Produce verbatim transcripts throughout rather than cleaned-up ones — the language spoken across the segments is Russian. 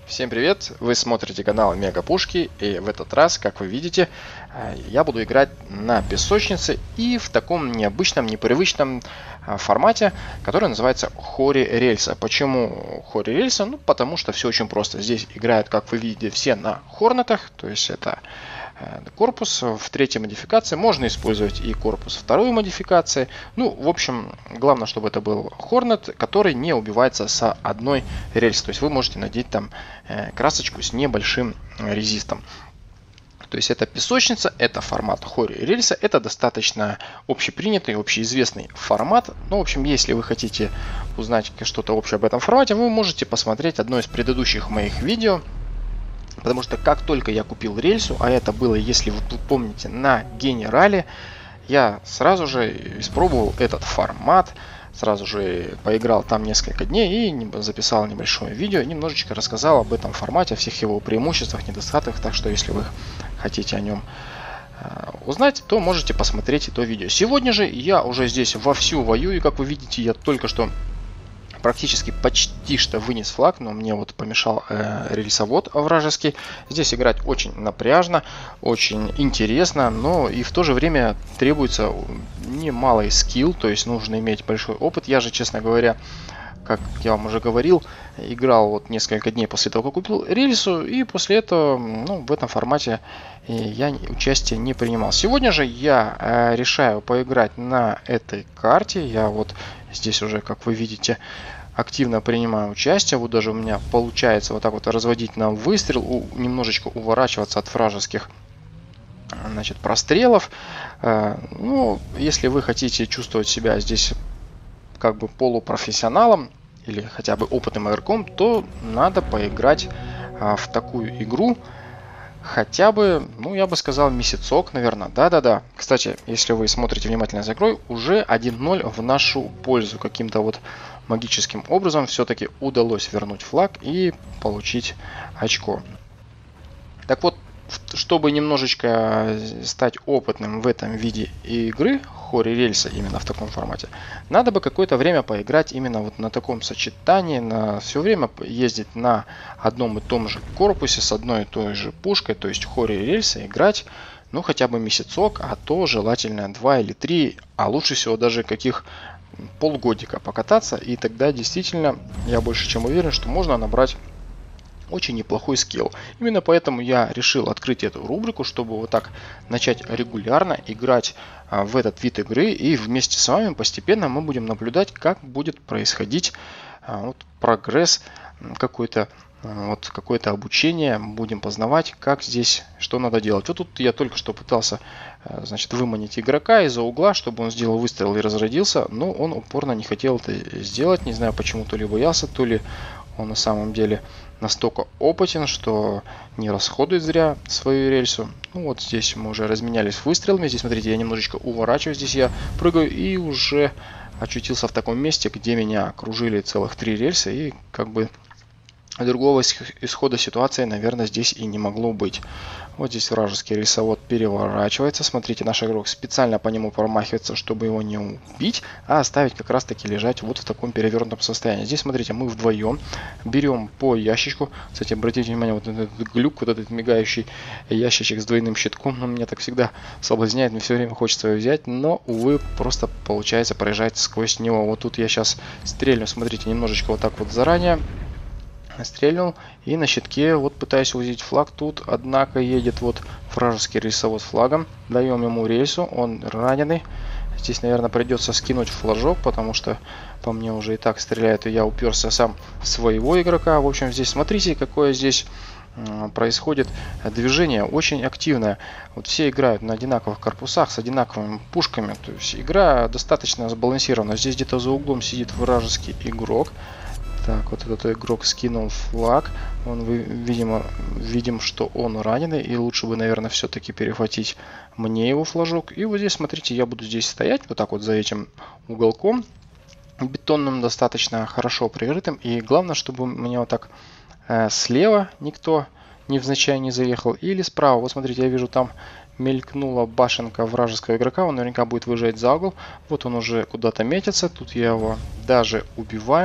Всем привет! Вы смотрите канал Мега Пушки, и в этот раз, как вы видите, я буду играть на песочнице и в таком необычном, непривычном формате, который называется Хори Рельса. Почему Хори Рельса? Ну, потому что все очень просто. Здесь играют, как вы видите, все на хорнетах, то есть это корпус в третьей модификации. Можно использовать и корпус второй модификации. Ну, в общем, главное, чтобы это был Hornet, который не убивается с одной рельсы. То есть вы можете надеть там красочку с небольшим резистом. То есть это песочница, это формат Хори Рельса, это достаточно общепринятый, общеизвестный формат. Ну, в общем, если вы хотите узнать что-то общее об этом формате, вы можете посмотреть одно из предыдущих моих видео. Потому что как только я купил рельсу, а это было, если вы помните, на Генерале, я сразу же испробовал этот формат, сразу же поиграл там несколько дней и записал небольшое видео, немножечко рассказал об этом формате, о всех его преимуществах, недостатках. Так что если вы хотите о нем узнать, то можете посмотреть это видео. Сегодня же я уже здесь вовсю воюю, как вы видите, я только что практически почти что вынес флаг, но мне вот помешал э, рельсовод вражеский. Здесь играть очень напряжно, очень интересно, но и в то же время требуется немалый скилл, то есть нужно иметь большой опыт. Я же, честно говоря, как я вам уже говорил, играл вот несколько дней после того, как купил рельсу, и после этого, ну, в этом формате я участие не принимал. Сегодня же я э, решаю поиграть на этой карте. Я вот здесь уже, как вы видите, активно принимаю участие. Вот даже у меня получается вот так вот разводить на выстрел, у, немножечко уворачиваться от вражеских, значит, прострелов. Э, ну, если вы хотите чувствовать себя здесь как бы полупрофессионалом или хотя бы опытным игроком, то надо поиграть а, в такую игру хотя бы, ну, я бы сказал, месяцок, наверное. Да-да-да. Кстати, если вы смотрите внимательно за игрой, уже один ноль в нашу пользу. Каким-то вот магическим образом все-таки удалось вернуть флаг и получить очко. Так вот, чтобы немножечко стать опытным в этом виде игры, Хори Рельса именно в таком формате, надо бы какое-то время поиграть именно вот на таком сочетании, на все время ездить на одном и том же корпусе с одной и той же пушкой, то есть Хори Рельса играть, ну, хотя бы месяцок, а то желательно два или три, а лучше всего даже каких полгодика покататься, и тогда действительно я больше чем уверен, что можно набрать очень неплохой скилл. Именно поэтому я решил открыть эту рубрику, чтобы вот так начать регулярно играть а, в этот вид игры, и вместе с вами постепенно мы будем наблюдать, как будет происходить а, вот, прогресс какой-то, а, вот какое-то обучение, будем познавать, как здесь, что надо делать. Вот тут я только что пытался, а, значит, выманить игрока из-за угла, чтобы он сделал выстрел и разродился, но он упорно не хотел это сделать, не знаю почему, то ли боялся, то ли он на самом деле настолько опытен, что не расходует зря свою рельсу. Ну вот здесь мы уже разменялись выстрелами. Здесь, смотрите, я немножечко уворачиваюсь. Здесь я прыгаю и уже очутился в таком месте, где меня окружили целых три рельса. И как бы другого исхода ситуации, наверное, здесь и не могло быть. Вот здесь вражеский рельсовод переворачивается. Смотрите, наш игрок специально по нему промахивается, чтобы его не убить, а оставить как раз таки лежать вот в таком перевернутом состоянии. Здесь, смотрите, мы вдвоем берем по ящичку. Кстати, обратите внимание, вот этот глюк, вот этот мигающий ящичек с двойным щитком, он меня так всегда соблазняет, мне все время хочется его взять, но, увы, просто получается проезжать сквозь него. Вот тут я сейчас стрельну, смотрите, немножечко вот так вот заранее. Стрельнул и на щитке вот пытаюсь увидеть флаг. Тут, однако, едет вот вражеский рельсовод с флагом. Даем ему рельсу, он раненый. Здесь, наверное, придется скинуть флажок, потому что по мне уже и так стреляет, и я уперся сам в своего игрока. В общем, здесь смотрите, какое здесь происходит движение, очень активное. Вот все играют на одинаковых корпусах с одинаковыми пушками, то есть игра достаточно сбалансирована. Здесь где-то за углом сидит вражеский игрок. Так, вот этот игрок скинул флаг. Он, видимо, видим, что он раненый. И лучше бы, наверное, все-таки перехватить мне его флажок. И вот здесь, смотрите, я буду здесь стоять вот так вот за этим уголком. Бетонным, достаточно хорошо прикрытым. И главное, чтобы мне вот так э, слева никто невзначай не заехал. Или справа. Вот смотрите, я вижу там мелькнула башенка вражеского игрока, он наверняка будет выезжать за угол. Вот он уже куда-то метится, тут я его даже убиваю.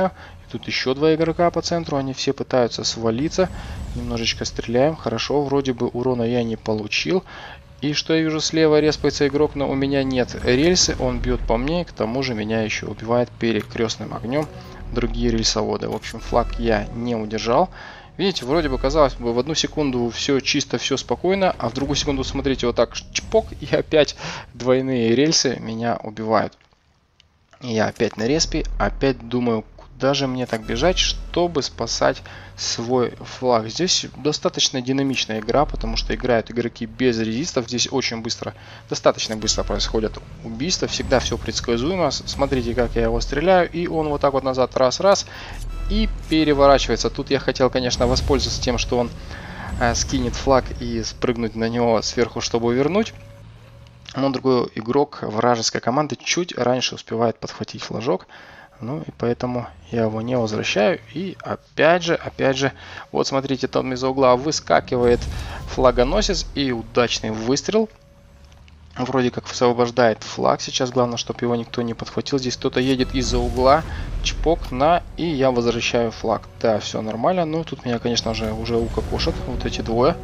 Тут еще два игрока по центру, они все пытаются свалиться. Немножечко стреляем, хорошо, вроде бы урона я не получил. И что я вижу слева, респается игрок, но у меня нет рельсы, он бьет по мне, к тому же меня еще убивает перекрестным огнем другие рельсоводы. В общем, флаг я не удержал. Видите, вроде бы казалось бы, в одну секунду все чисто, все спокойно, а в другую секунду, смотрите, вот так чпок, и опять двойные рельсы меня убивают. И я опять на респе, опять думаю, куда же мне так бежать, чтобы спасать свой флаг. Здесь достаточно динамичная игра, потому что играют игроки без резистов. Здесь очень быстро, достаточно быстро происходят убийства. Всегда все предсказуемо. Смотрите, как я его стреляю. И он вот так вот назад раз-раз и переворачивается. Тут я хотел, конечно, воспользоваться тем, что он э, скинет флаг и спрыгнуть на него сверху, чтобы вернуть. Но другой игрок вражеской команды чуть раньше успевает подхватить флажок. Ну и поэтому я его не возвращаю. И опять же, опять же, вот смотрите, там из-за угла выскакивает флагоносец и удачный выстрел. Вроде как освобождает флаг. Сейчас главное, чтобы его никто не подхватил. Здесь кто-то едет из-за угла. Чпок на. И я возвращаю флаг. Да, все нормально. Ну тут меня, конечно же, уже укокошат вот эти двое.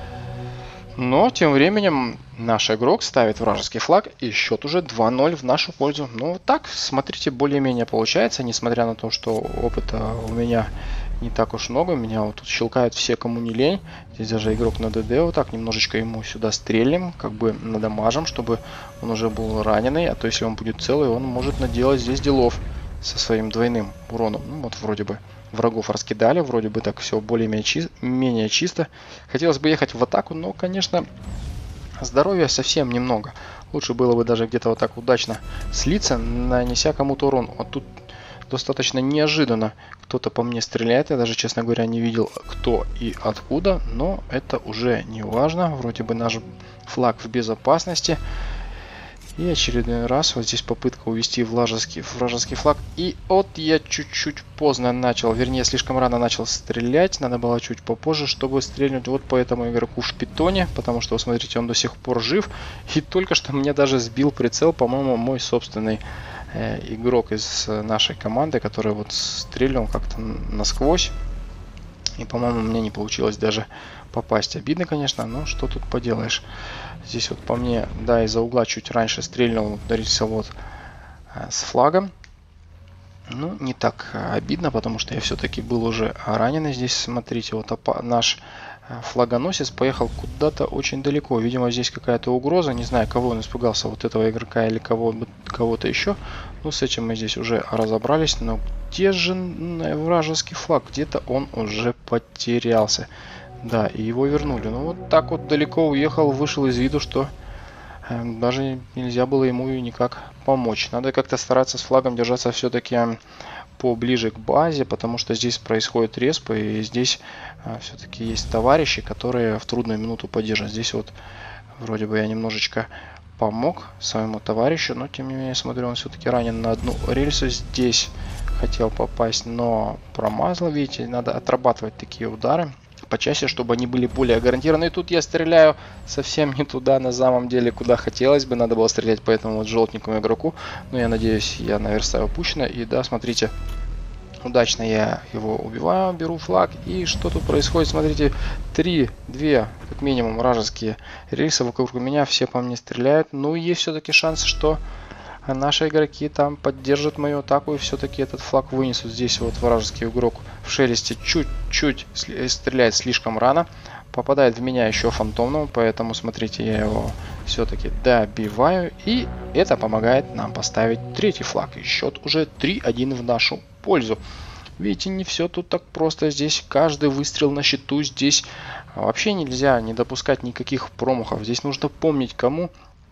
Но тем временем наш игрок ставит вражеский флаг, и счет уже два ноль в нашу пользу. Ну вот так, смотрите, более-менее получается, несмотря на то, что опыта у меня не так уж много. Меня вот тут щелкают все, кому не лень. Здесь даже игрок на ДД, вот так немножечко ему сюда стрелим, как бы надамажим, чтобы он уже был раненый. А то если он будет целый, он может наделать здесь делов со своим двойным уроном. Ну вот вроде бы врагов раскидали, вроде бы так все более-менее чи менее чисто. Хотелось бы ехать в атаку, но, конечно, здоровья совсем немного. Лучше было бы даже где-то вот так удачно слиться, нанеся кому-то урон. Вот тут достаточно неожиданно кто-то по мне стреляет. Я даже, честно говоря, не видел, кто и откуда, но это уже не важно. Вроде бы наш флаг в безопасности. И очередной раз вот здесь попытка увести вражеский, вражеский флаг. И вот я чуть-чуть поздно начал, вернее слишком рано начал стрелять. Надо было чуть попозже, чтобы стрельнуть вот по этому игроку в питоне. Потому что, смотрите, он до сих пор жив. И только что мне даже сбил прицел, по-моему, мой собственный э, игрок из нашей команды. Который вот стрелял как-то насквозь. И, по-моему, мне не получилось даже попасть. Обидно, конечно, но что тут поделаешь. Здесь вот по мне, да, из-за угла чуть раньше стрельнул рельсовод э, с флагом. Ну, не так обидно, потому что я все-таки был уже раненый. Здесь, смотрите, вот наш флагоносец поехал куда-то очень далеко. Видимо, здесь какая-то угроза. Не знаю, кого он испугался, вот этого игрока или кого-то кого еще. Ну, с этим мы здесь уже разобрались. Но где же вражеский флаг? Где-то он уже потерялся. Да, и его вернули. Ну, вот так вот далеко уехал, вышел из виду, что э, даже нельзя было ему никак помочь. Надо как-то стараться с флагом держаться все-таки поближе к базе, потому что здесь происходит респ, и здесь э, все-таки есть товарищи, которые в трудную минуту поддержат. Здесь вот вроде бы я немножечко помог своему товарищу, но тем не менее, смотрю, он все-таки ранен на одну рельсу. Здесь хотел попасть, но промазал. Видите, надо отрабатывать такие удары почаще, чтобы они были более гарантированы. И тут я стреляю совсем не туда, на самом деле, куда хотелось бы. Надо было стрелять по этому вот желтенькому игроку. Но я надеюсь, я наверстаю упущено. И да, смотрите, удачно я его убиваю, беру флаг. И что тут происходит? Смотрите, три, две, как минимум, вражеские рельсы вокруг меня. Все по мне стреляют. Ну, есть все-таки шанс, что наши игроки там поддержат мою атаку и все-таки этот флаг вынесут. Здесь вот вражеский игрок в шелесте чуть-чуть стреляет слишком рано. Попадает в меня еще фантомным, поэтому, смотрите, я его все-таки добиваю. И это помогает нам поставить третий флаг. И счет уже три один в нашу пользу. Видите, не все тут так просто. Здесь каждый выстрел на счету. Здесь вообще нельзя не допускать никаких промахов. Здесь нужно помнить, кому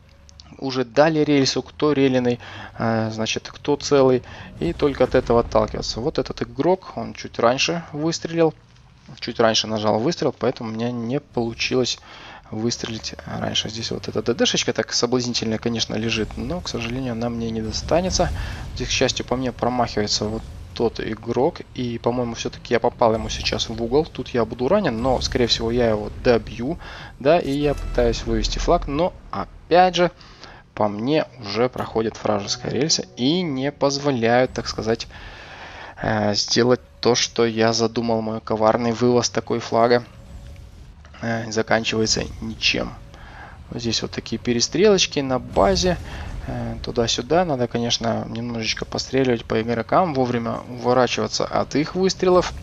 уже дали рельсу, кто реленный, значит, кто целый, и только от этого отталкиваться. Вот этот игрок, он чуть раньше выстрелил, чуть раньше нажал выстрел, поэтому у меня не получилось выстрелить раньше. Здесь вот эта ДДшечка так соблазнительно, конечно, лежит, но, к сожалению, она мне не достанется. Здесь, к счастью, по мне промахивается вот тот игрок, и, по-моему, все-таки я попал ему сейчас в угол. Тут я буду ранен, но, скорее всего, я его добью, да, и я пытаюсь вывести флаг, но, опять же, по мне уже проходит вражеская рельса и не позволяют, так сказать, э, сделать то, что я задумал. Мой коварный вывоз такой флага э, заканчивается ничем. Вот здесь вот такие перестрелочки на базе. Э, Туда-сюда. Надо, конечно, немножечко постреливать по игрокам. Вовремя уворачиваться от их выстрелов.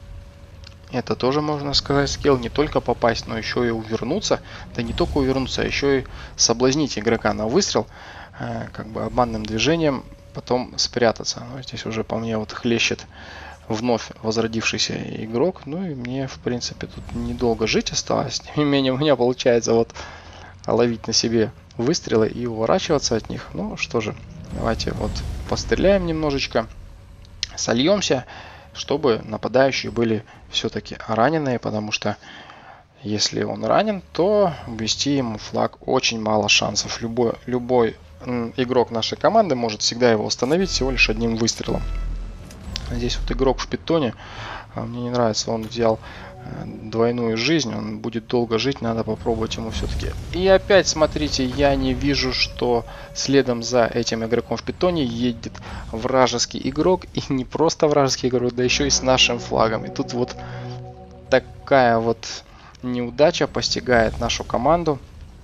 Это тоже, можно сказать, скилл. Не только попасть, но еще и увернуться. Да не только увернуться, а еще и соблазнить игрока на выстрел. Э, как бы обманным движением потом спрятаться. Ну, здесь уже по мне вот хлещет вновь возродившийся игрок. Ну и мне, в принципе, тут недолго жить осталось. Тем не менее, у меня получается вот ловить на себе выстрелы и уворачиваться от них. Ну что же, давайте вот постреляем немножечко, сольемся, чтобы нападающие были все-таки раненые, потому что если он ранен, то ввести ему флаг очень мало шансов. Любой, любой игрок нашей команды может всегда его остановить всего лишь одним выстрелом. Здесь вот игрок в питоне, мне не нравится, он взял двойную жизнь, он будет долго жить, надо попробовать ему все-таки. И опять, смотрите, я не вижу, что следом за этим игроком в питоне едет вражеский игрок, и не просто вражеский игрок, да еще и с нашим флагом. И тут вот такая вот неудача постигает нашу команду,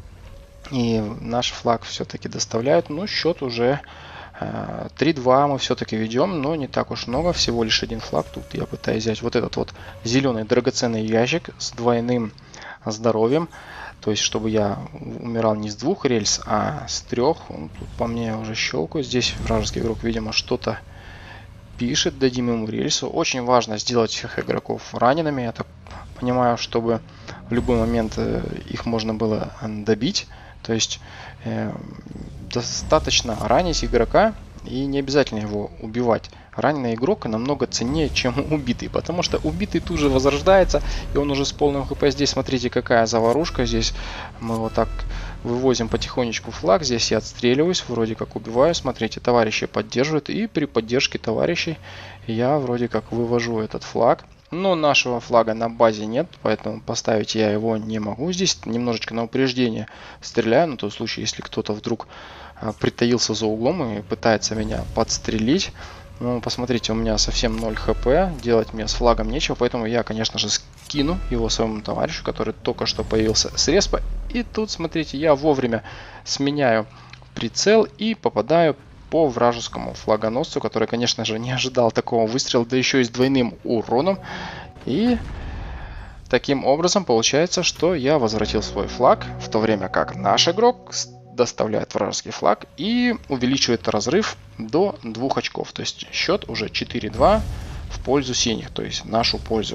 и наш флаг все-таки доставляют. Ну, счет уже три-два мы все-таки ведем, но не так уж много, всего лишь один флаг. Тут я пытаюсь взять вот этот вот зеленый драгоценный ящик с двойным здоровьем. То есть, чтобы я умирал не с двух рельс, а с трех. Тут по мне уже щелкаю. Здесь вражеский игрок, видимо, что-то пишет. Дадим ему рельсу. Очень важно сделать всех игроков ранеными. Я так понимаю, чтобы в любой момент их можно было добить. То есть э, достаточно ранить игрока и не обязательно его убивать. Раненый игрок намного ценнее, чем убитый, потому что убитый тут же возрождается, и он уже с полным хп. Здесь смотрите, какая заварушка. Здесь мы вот так вывозим потихонечку флаг. Здесь я отстреливаюсь, вроде как убиваю. Смотрите, товарищи поддерживают, и при поддержке товарищей я вроде как вывожу этот флаг. Но нашего флага на базе нет, поэтому поставить я его не могу. Здесь немножечко на упреждение стреляю, на тот случай, если кто-то вдруг притаился за углом и пытается меня подстрелить. Ну, посмотрите, у меня совсем ноль хп, делать мне с флагом нечего, поэтому я, конечно же, скину его своему товарищу, который только что появился с респа. И тут, смотрите, я вовремя сменяю прицел и попадаю по вражескому флагоносцу, который, конечно же, не ожидал такого выстрела, да еще и с двойным уроном. И таким образом получается, что я возвратил свой флаг, в то время как наш игрок доставляет вражеский флаг и увеличивает разрыв до двух очков. То есть счет уже четыре-два в пользу синих, то есть в нашу пользу.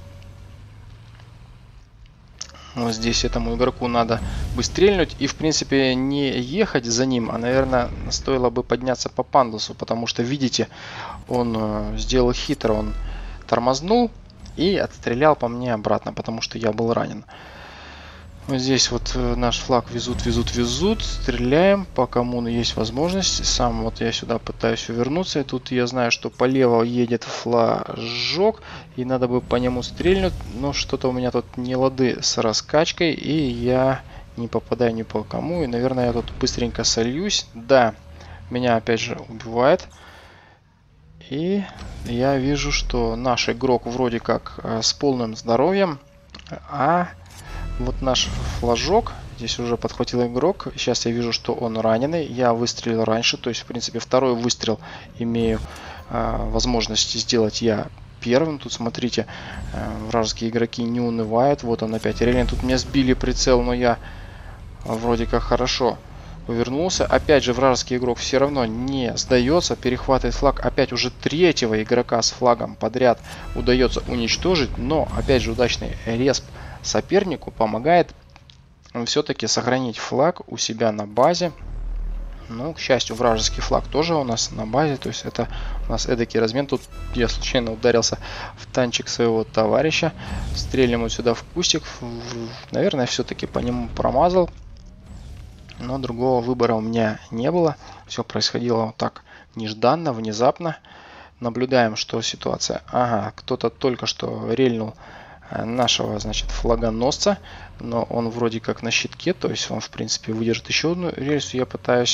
Вот здесь этому игроку надо бы стрельнуть и, в принципе, не ехать за ним, а, наверное, стоило бы подняться по пандусу, потому что, видите, он э, сделал хитро, он тормознул и отстрелял по мне обратно, потому что я был ранен. Вот здесь вот э, наш флаг везут, везут, везут, стреляем, по кому есть возможность. Сам вот я сюда пытаюсь увернуться, и тут я знаю, что полево едет флажок, и надо бы по нему стрельнуть, но что-то у меня тут не лады с раскачкой, и я не попадаю ни по кому, и, наверное, я тут быстренько сольюсь. Да, меня опять же убивает, и я вижу, что наш игрок вроде как э, с полным здоровьем, а вот наш флажок, здесь уже подхватил игрок. Сейчас я вижу, что он раненый. Я выстрелил раньше, то есть, в принципе, второй выстрел имею э, возможность сделать я первым. Тут, смотрите, э, вражеские игроки не унывают. Вот он опять реально. Тут меня сбили прицел, но я вроде как хорошо увернулся. Опять же, вражеский игрок все равно не сдается. Перехватывает флаг. Опять уже третьего игрока с флагом подряд удается уничтожить. Но, опять же, удачный респ сопернику помогает все-таки сохранить флаг у себя на базе. Ну, к счастью, вражеский флаг тоже у нас на базе. То есть это у нас эдакий размен. Тут я случайно ударился в танчик своего товарища. Стрельнем вот сюда в кустик. Наверное, все-таки по нему промазал. Но другого выбора у меня не было. Все происходило вот так нежданно, внезапно. Наблюдаем, что ситуация. Ага, кто-то только что рельнул нашего, значит, флагоносца, но он вроде как на щитке, то есть он, в принципе, выдержит еще одну рельсу. Я пытаюсь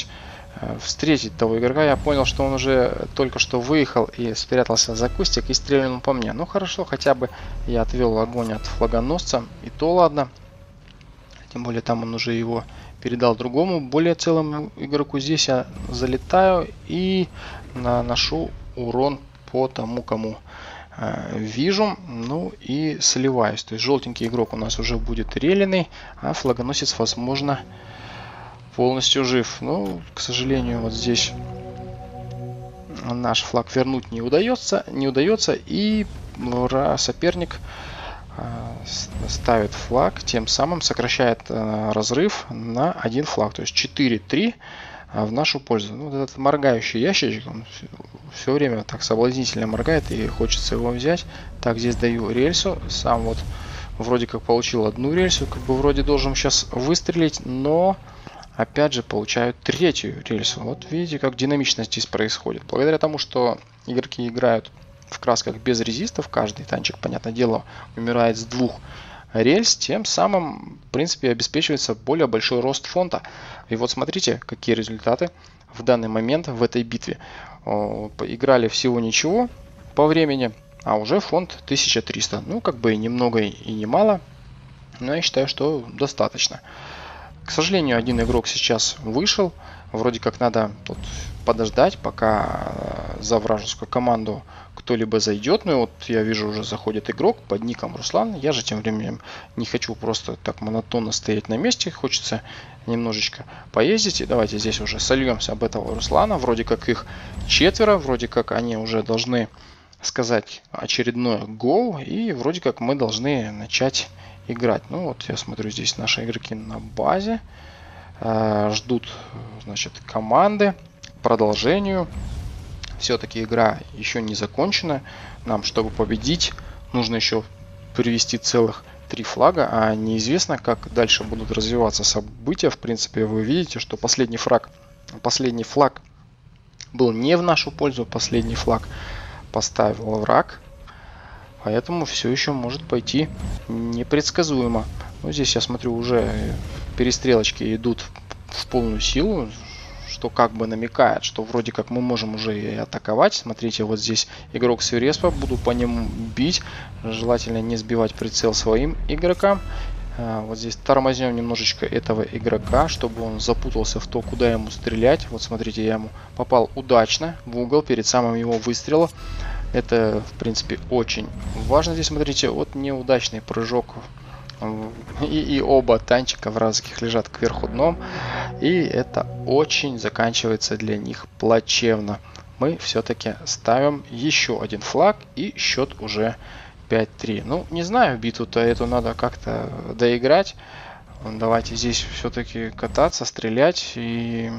встретить того игрока. Я понял, что он уже только что выехал и спрятался за кустик и стрельнул по мне. Ну хорошо, хотя бы я отвел огонь от флагоносца, и то ладно. Тем более там он уже его передал другому, более целому игроку. Здесь я залетаю и наношу урон по тому, кому э, вижу. Ну и сливаюсь. То есть желтенький игрок у нас уже будет реленный, а флагоносец, возможно, полностью жив. Ну, к сожалению, вот здесь наш флаг вернуть не удается, не удается, и соперник ставит флаг, тем самым сокращает э, разрыв на один флаг, то есть четыре три в нашу пользу. Ну, вот этот моргающий ящичек, он все, все время так соблазнительно моргает, и хочется его взять. Так, здесь даю рельсу, сам вот вроде как получил одну рельсу, как бы вроде должен сейчас выстрелить, но опять же получают третью рельсу. Вот видите, как динамично здесь происходит. Благодаря тому, что игроки играют в красках без резистов, каждый танчик, понятное дело, умирает с двух рельс, тем самым, в принципе, обеспечивается более большой рост фонда. И вот смотрите, какие результаты в данный момент в этой битве. Играли всего ничего по времени, а уже фонд тысяча триста. Ну, как бы и немного, и не мало, но я считаю, что достаточно. К сожалению, один игрок сейчас вышел. Вроде как надо тут подождать, пока за вражескую команду кто-либо зайдет. Ну и вот я вижу, уже заходит игрок под ником Руслан. Я же тем временем не хочу просто так монотонно стоять на месте. Хочется немножечко поездить. И давайте здесь уже сольемся об этого Руслана. Вроде как их четверо. Вроде как они уже должны сказать очередное гол. И вроде как мы должны начать играть. Ну вот я смотрю, здесь наши игроки на базе. Ждут, значит, команды продолжению. Все-таки игра еще не закончена. Нам, чтобы победить, нужно еще привести целых три флага, а неизвестно, как дальше будут развиваться события. В принципе, вы видите, что последний флаг, последний флаг был не в нашу пользу. Последний флаг поставил враг. Поэтому все еще может пойти непредсказуемо. Ну, здесь я смотрю, уже перестрелочки идут в полную силу, что как бы намекает, что вроде как мы можем уже и атаковать. Смотрите, вот здесь игрок с Вереспа, буду по нему бить. Желательно не сбивать прицел своим игрокам. Вот здесь тормознем немножечко этого игрока, чтобы он запутался в то, куда ему стрелять. Вот смотрите, я ему попал удачно в угол перед самым его выстрелом. Это, в принципе, очень важно. Здесь, смотрите, вот неудачный прыжок. И, и оба танчика вражеских лежат кверху дном. И это очень заканчивается для них плачевно. Мы все-таки ставим еще один флаг. И счет уже пять три. Ну, не знаю, битву-то эту надо как-то доиграть. Давайте здесь все-таки кататься, стрелять. И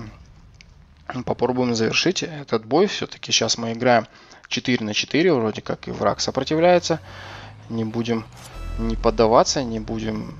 попробуем завершить этот бой. Все-таки сейчас мы играем четыре на четыре. Вроде как и враг сопротивляется. Не будем не поддаваться, не будем,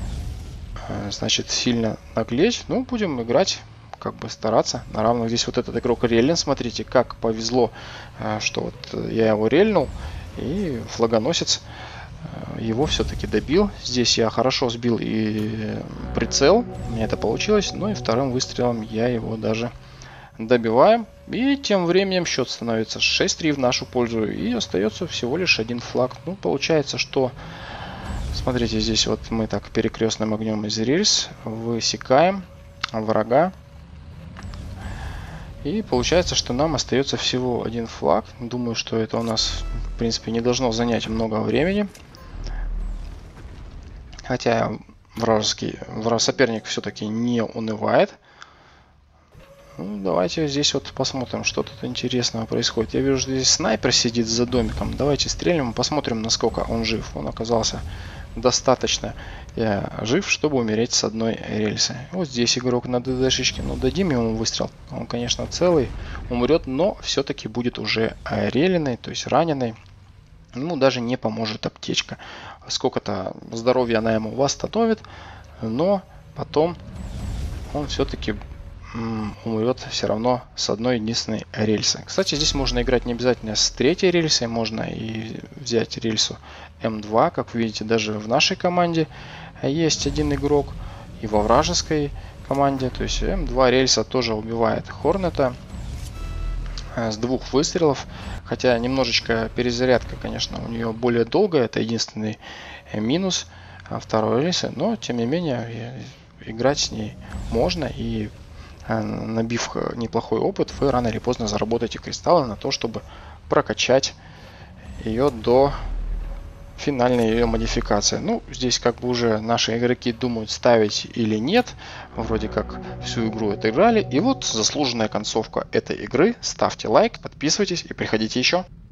значит, сильно наглеть. Ну, будем играть, как бы стараться на равных. Здесь вот этот игрок релен, смотрите, как повезло, что вот я его рельнул, и флагоносец его все-таки добил. Здесь я хорошо сбил и прицел, у меня это получилось, но и вторым выстрелом я его даже добиваю. И тем временем счет становится шесть три в нашу пользу, и остается всего лишь один флаг. Ну, получается, что, смотрите, здесь вот мы так перекрестным огнем из рельс высекаем врага. И получается, что нам остается всего один флаг. Думаю, что это у нас, в принципе, не должно занять много времени. Хотя вражеский, враг, соперник все-таки не унывает. Ну, давайте здесь вот посмотрим, что тут интересного происходит. Я вижу, что здесь снайпер сидит за домиком. Давайте стрельнем, посмотрим, насколько он жив. Он оказался достаточно э, жив, чтобы умереть с одной рельсы. Вот здесь игрок на ДДшечке. Ну, дадим ему выстрел. Он, конечно, целый, умрет, но все-таки будет уже реленный, то есть раненый. Ему даже не поможет аптечка. Сколько-то здоровья она ему восстановит, но потом он все-таки умрет все равно с одной единственной рельсы. Кстати, здесь можно играть не обязательно с третьей рельсой, можно и взять рельсу эм два, как вы видите, даже в нашей команде есть один игрок, и во вражеской, команде. То есть эм два рельса тоже убивает Хорнета с двух выстрелов. Хотя немножечко перезарядка, конечно, у нее более долгая. Это единственный минус второй рельса. Но, тем не менее, играть с ней можно. И набив неплохой опыт, вы рано или поздно заработаете кристаллы на то, чтобы прокачать ее до финальной ее модификации. Ну, здесь как бы уже наши игроки думают, ставить или нет. Вроде как всю игру отыграли. И вот заслуженная концовка этой игры. Ставьте лайк, подписывайтесь и приходите еще.